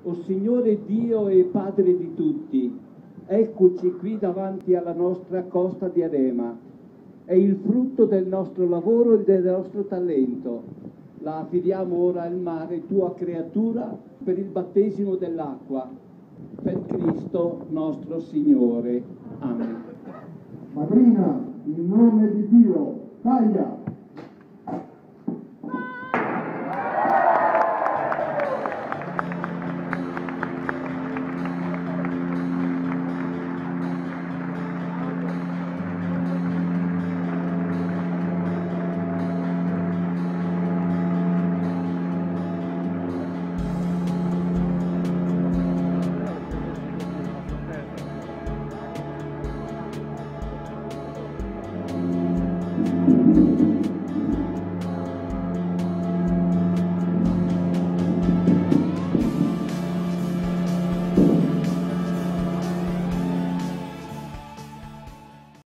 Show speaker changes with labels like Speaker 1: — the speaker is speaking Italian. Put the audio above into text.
Speaker 1: O Signore Dio e Padre di tutti, eccoci qui davanti alla nostra costa di Erema. È il frutto del nostro lavoro e del nostro talento. La affidiamo ora al mare, tua creatura, per il battesimo dell'acqua. Per Cristo nostro Signore. Amen.
Speaker 2: Madrina, in nome di Dio, taglia!